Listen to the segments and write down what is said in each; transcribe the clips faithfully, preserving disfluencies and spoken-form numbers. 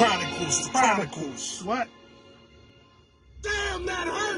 Chronicles, the Chronicles. What? Damn, that hurt.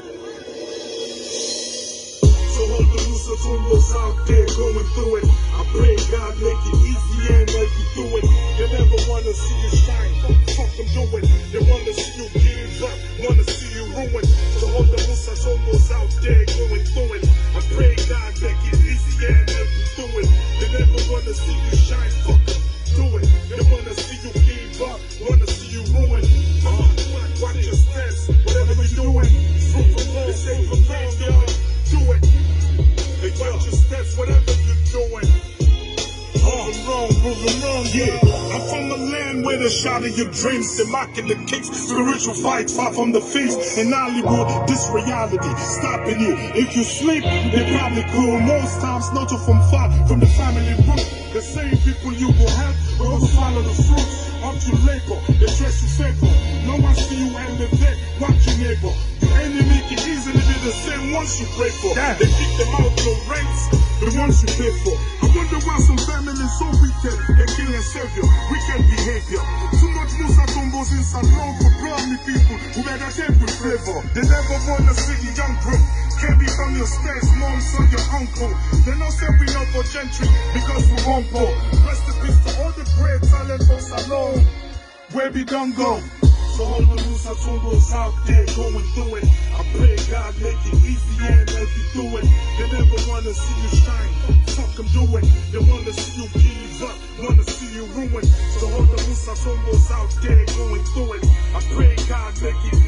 So hold the loose tumbos out there going through it. I pray God make it easy and help you through it. You never wanna see you shine, fuck them do it. They wanna see you give up, wanna see you ruin. So hold the loose tumbos out there going through it. I pray God make it easy and help you through it. They never wanna see you shine, fuck them do it. They wanna see you give up, wanna see you ruin. Uh, watch your steps, whatever you're doing. Fruit from home, they say from home, y'all. Do it. They watch your steps, whatever you're doing. Moving wrong, moving wrong, yeah. I'm from the land where the shot of your dreams, the mocking the kicks, spiritual fights, far from the feast. In Hollywood, this reality stopping you. If you sleep, they're probably cool. Most times, not from far from the family root. The same people you will help will also follow the fruit of your labor. They dress you favor. No one see you elevate. Watch your neighbor. Your enemy can easily be the same ones you pray for. Yeah. They kick them out your rents, the ones you pay for. I wonder why some families so wicked, they kill and savior. Wicked behavior. Too much Musa Tumbos in salon for brownie people who better take with flavor. They never wanna see the young bro. Can't be on your stairs, mom, son, your uncle. They know say we know for gentry because we won't go. Rest in peace to all the great talent for salon. Where we don't go. So all the Musa Tumbos out there going through it. I pray God make it easy and help you through it. They never wanna see you shine, fuck them do it. They wanna see you give up, wanna see you ruin. So all the Musa Tumbos out there going through it. I pray God make it